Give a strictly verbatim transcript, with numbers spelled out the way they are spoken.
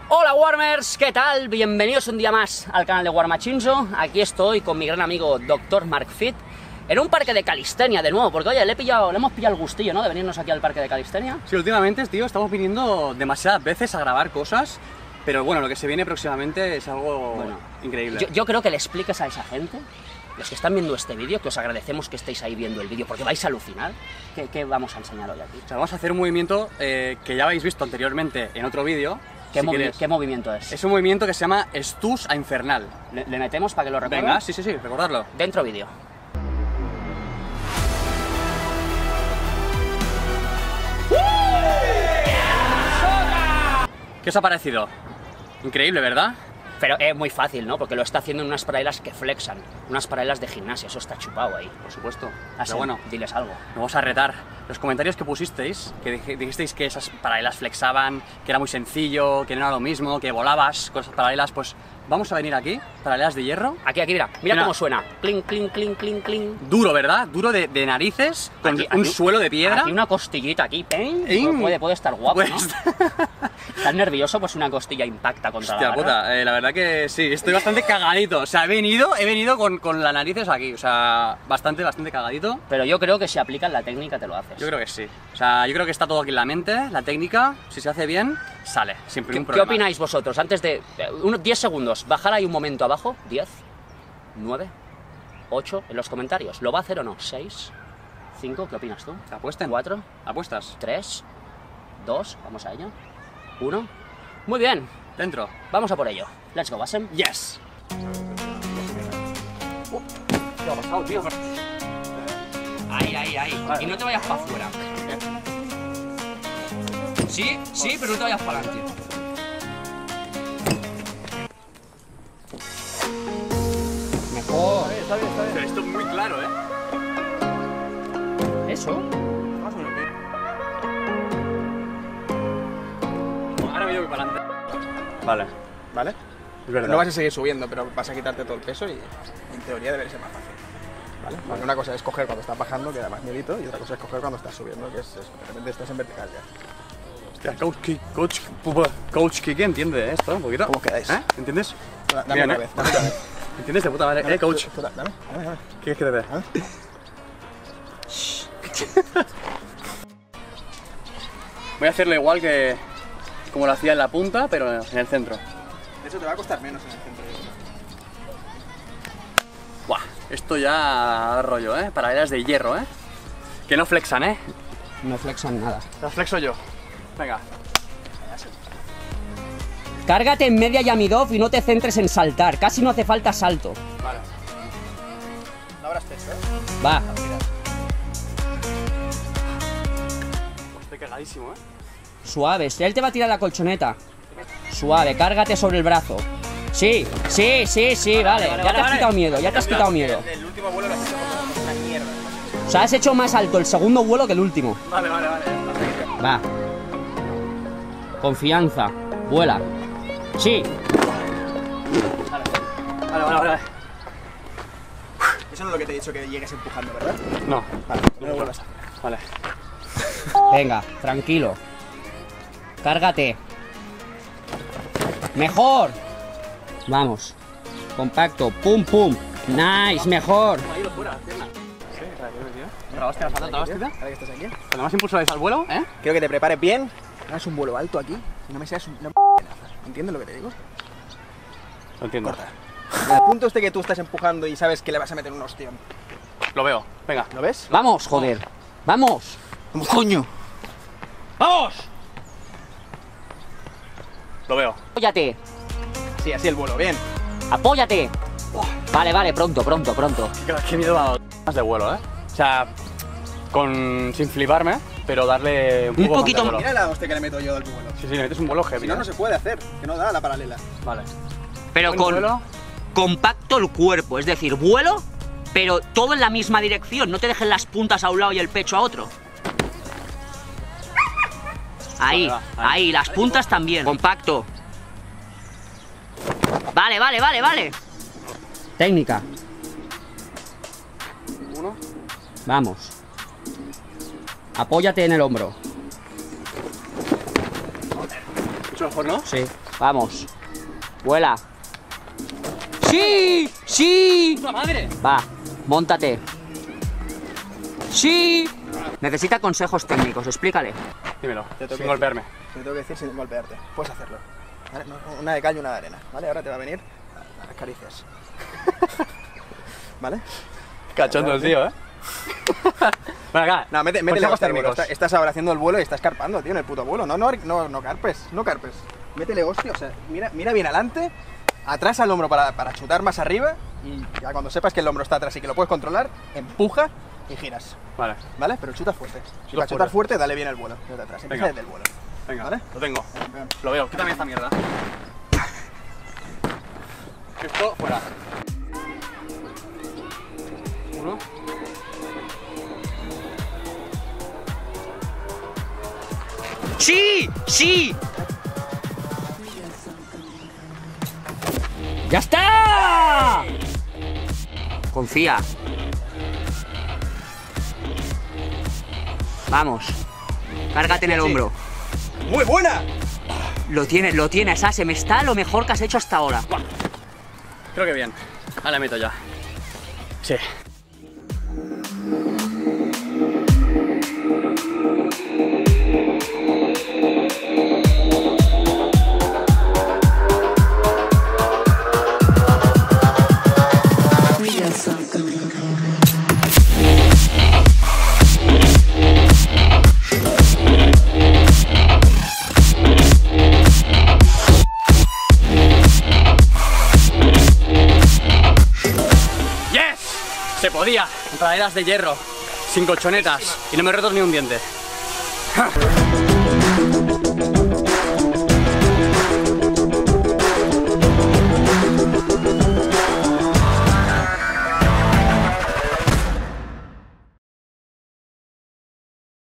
Hola Warmers, ¿qué tal? Bienvenidos un día más al canal de Warmachinzo. Aquí estoy con mi gran amigo doctor Mark Fit en un parque de calistenia de nuevo, porque oye, le, he pillado, le hemos pillado el gustillo, ¿no? De venirnos aquí al parque de calistenia. Sí, últimamente, tío, estamos viniendo demasiadas veces a grabar cosas, pero bueno, lo que se viene próximamente es algo bueno, increíble. Yo, yo creo que le expliques a esa gente, los que están viendo este vídeo, que os agradecemos que estéis ahí viendo el vídeo, porque vais a alucinar. ¿Qué, qué vamos a enseñar hoy aquí? O sea, vamos a hacer un movimiento eh, que ya habéis visto anteriormente en otro vídeo. ¿Qué, si movi ¿Qué movimiento es? Es un movimiento que se llama Estus a Infernal. ¿Le, le metemos para que lo recuerde? Venga, sí, sí, sí, recordarlo. Dentro vídeo. ¿Qué os ha parecido? Increíble, ¿verdad? Pero es muy fácil, ¿no? Porque lo está haciendo en unas paralelas que flexan, unas paralelas de gimnasia, eso está chupado ahí. Por supuesto. Así, Pero bueno, diles algo. Vamos a retar. Los comentarios que pusisteis, que dijisteis que esas paralelas flexaban, que era muy sencillo, que no era lo mismo, que volabas con esas paralelas, pues vamos a venir aquí, paralelas de hierro. Aquí, aquí, mira, mira, mira. Cómo suena. Clink, clink, clink, clink, clink. Duro, ¿verdad? Duro de, de narices, con aquí, un aquí, suelo de piedra. Aquí una costillita, aquí, ¡ping! Puede, puede estar guapo, pues... ¿no? ¿Estás nervioso? Pues una costilla impacta contra Hostia, la barra. puta, eh, la verdad que sí, estoy bastante cagadito. O sea, he venido, he venido con, con las narices aquí, o sea, bastante, bastante cagadito. Pero yo creo que si aplicas la técnica te lo haces. Yo creo que sí. O sea, yo creo que está todo aquí en la mente, la técnica, si se hace bien, sale, sin ningún problema. ¿Qué opináis vosotros? Antes de... unos diez segundos, bajar ahí un momento abajo, diez, nueve, ocho, en los comentarios. ¿Lo va a hacer o no? seis, cinco, ¿qué opinas tú? ¿Apuesten? cuatro, ¿Apuestas? tres, dos, vamos a ello. uno. Muy bien. Dentro. Vamos a por ello. Let's go, Bassem. Yes. Uh, ¿Qué ha pasado, tío? Ahí, ahí, ahí. Vale. Y no te vayas para afuera. Sí, sí, pero no te vayas para adelante. Mejor. Está bien, está bien. Pero esto es muy claro, ¿eh? ¿Eso? Más o menos bien. Ahora me llevo para adelante. Vale. ¿Vale? Es verdad. No vas a seguir subiendo, pero vas a quitarte todo el peso y en teoría debería ser más fácil. ¿Vale? Porque una cosa es coger cuando estás bajando, que da más miedito, y otra cosa es coger cuando estás subiendo, que es eso. De repente estás en vertical ya. Hostia, coach kick, coach, coach kick, ¿entiende esto un poquito? ¿Cómo quedáis? ¿Eh? ¿Entiendes? Dame Bien, una ¿eh? vez, dame otra vez. ¿Entiendes de puta madre? Dame, Eh, coach. tú, tú, dame, dame, dame. ¿Qué quieres que te dé? ¿Ah? Voy a hacerlo igual que como lo hacía en la punta, pero en el centro. De hecho, te va a costar menos en el centro. Buah, esto ya da rollo, ¿eh? Paralelas de hierro, ¿eh? Que no flexan, ¿eh? No flexan nada. Las flexo yo. Venga. Cárgate en media Yamidov y no te centres en saltar. Casi no hace falta salto. Vale. No habrás peso, ¿eh? Va. Estoy cagadísimo, ¿eh? Suave. Él te va a tirar la colchoneta. Suave. Cárgate sobre el brazo. Sí, sí, sí, sí, vale. vale, Ya vale, te has vale. quitado miedo, ya te has quitado miedo. El, el último vuelo lo has hecho como una mierda. O sea, has hecho más alto el segundo vuelo que el último. Vale, vale, vale. Va. Confianza. Vuela. Sí. Vale, vale, vale. vale. Eso no es lo que te he dicho que llegues empujando, ¿verdad? No. Vale, no me vuelvas a... Vale. Venga, tranquilo. Cárgate. Mejor. Vamos. Compacto. Pum, pum. Nice, mejor. Me ha ido fuera, pierna. Sí, ¿sabes qué, tío? ¿Te la hostia, la falta, te la hostia? Ahora que estás aquí. Cuando más impulso dais al vuelo, ¿eh? Quiero que te prepares bien. Hagas un vuelo alto aquí y no me seas una p***. ¿Entiendes lo que te digo? Lo entiendo. Corta. En el punto este que tú estás empujando y sabes que le vas a meter un ostión. Lo veo. Venga. ¿Lo ves? Vamos, joder. Vamos. ¡Coño! ¡Vamos! Lo veo. Apóyate. Sí, así el vuelo, bien. Apóyate. Vale, vale, pronto, pronto, pronto. Qué, qué miedo a más de vuelo, ¿eh? O sea, con sin fliparme, pero darle un, Un poco poquito más de vuelo. Mira la hostia que le meto yo del vuelo. Sí, sí, le metes un vuelo heavy. Si no, ¿eh? no se puede hacer. Que no da la paralela. Vale. Pero Buen con vuelo. compacto el cuerpo, es decir, vuelo, pero todo en la misma dirección. No te dejes las puntas a un lado y el pecho a otro. Ahí, Vale, va, ahí. ahí, las puntas también. Compacto. Vale, vale, vale, vale. Técnica. Uno. Vamos. Apóyate en el hombro. Mucho mejor, ¿no? Sí. Vamos. Vuela. ¡Sí! ¡Sí! ¡Puta madre! Va, móntate. ¡Sí! Necesita consejos técnicos, explícale. Dímelo, Te tengo sin que golpearme. decir- Te tengo que decir sin golpearte. Puedes hacerlo. ¿Vale? No, una de cal y una de arena. ¿Vale? Ahora te va a venir a las caricias. ¿Vale? Cachondo el tío, ¿eh? Bueno, acá. No, mete, métele consejos hostia al vuelo. técnicos. Está- estás ahora haciendo el vuelo y estás carpando, tío, en el puto vuelo. No, no, no, no carpes, no carpes. Métele hostia, o sea, mira, mira bien adelante, atrás al hombro para, para chutar más arriba y ya cuando sepas que el hombro está atrás y que lo puedes controlar, empuja y giras. Vale, ¿Vale? Pero chuta fuerte. Chuta para chutar fuerte. fuerte, dale bien el vuelo. Desde atrás, empieza Venga. desde el vuelo. venga, ¿Vale? lo tengo. Venga. Lo veo, quítame esta mierda. Esto fuera. Uno. ¡Sí! ¡Sí! ¡Ya está! Confía. Vamos. Cárgate en el hombro. ¡Muy buena! Lo tienes, lo tienes, Asem. Está lo mejor que has hecho hasta ahora. Creo que bien. Ahora le meto ya. Sí. ¡Yes! Se podía. En paraderas de hierro. Sin colchonetas. Y no me he roto ni un diente.